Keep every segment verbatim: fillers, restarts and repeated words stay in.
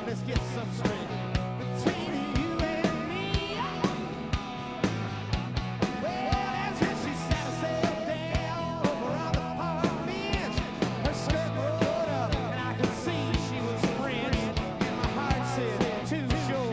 let's get some straight. Between you and me, well, that's when she sat herself down over on the park bench. Her skirt rolled up, and I could see she was French. And my heart said, too sure.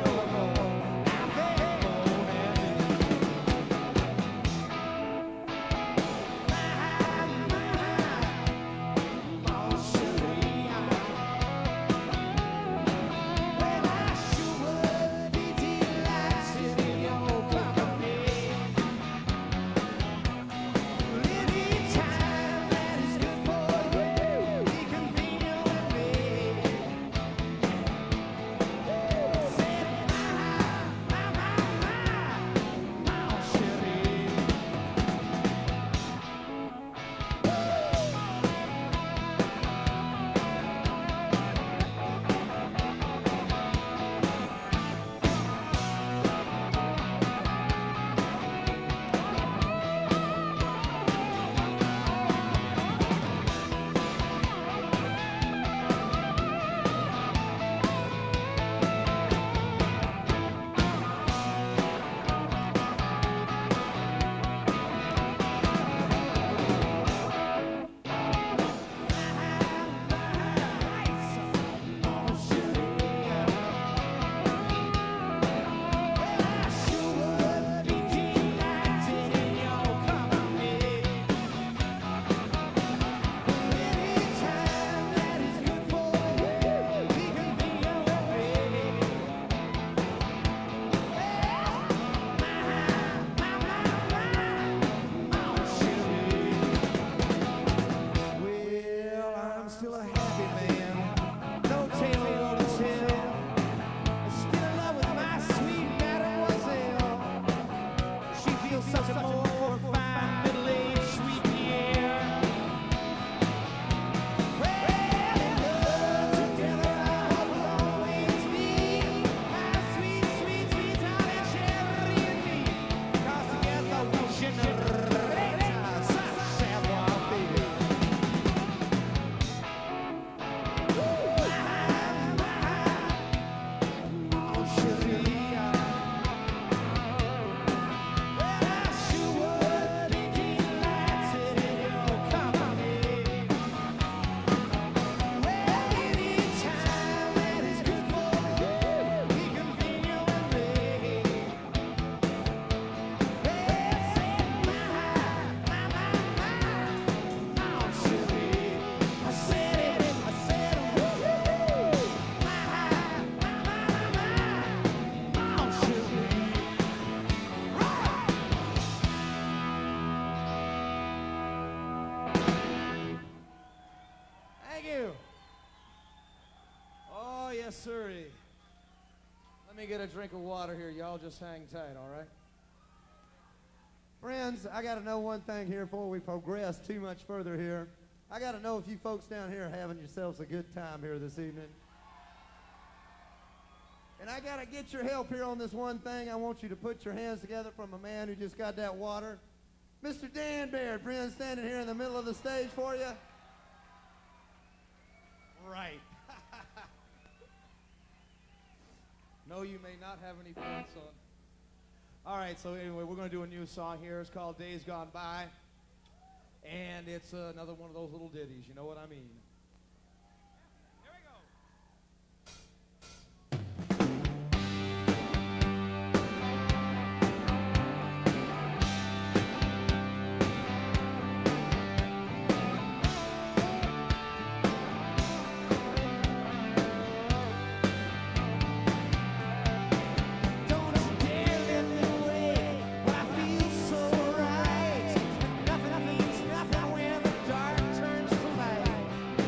Yes, sirree. Let me get a drink of water here. Y'all just hang tight, all right? Friends, I got to know one thing here before we progress too much further here. I got to know if you folks down here are having yourselves a good time here this evening. And I got to get your help here on this one thing. I want you to put your hands together from a man who just got that water. Mister Dan Baird, friends, standing here in the middle of the stage for you. Right. No, you may not have any pants on. All right, so anyway, we're going to do a new song here. It's called Days Gone By. And it's uh, another one of those little ditties. You know what I mean? Nothing means nothing when the dark turns to light.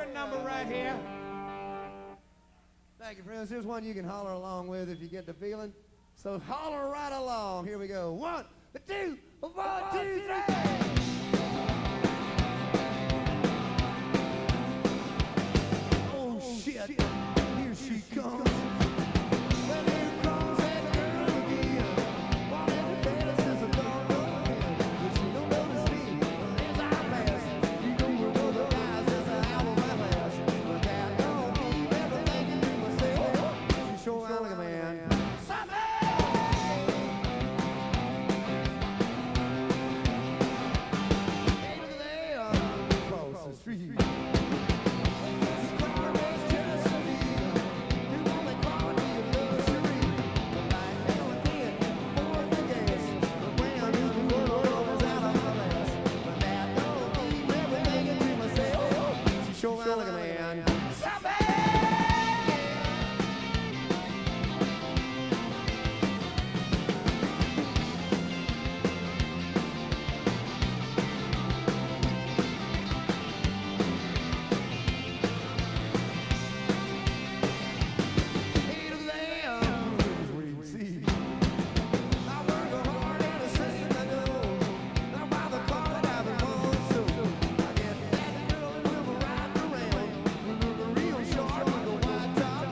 one number right here. Thank you, friends. Here's one you can holler along with if you get the feeling. So holler right along. Here we go. One, two, one, two, three. Oh, shit. Here she comes. Well, here comes that girl again. While everybody says I don't know again. But she don't notice me as I pass. She don't know the guys as I have on my last. But that don't mean everything to myself. She sure sound like a man.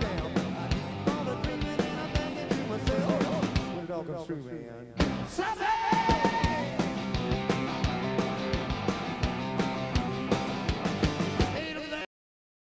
Comes through, man.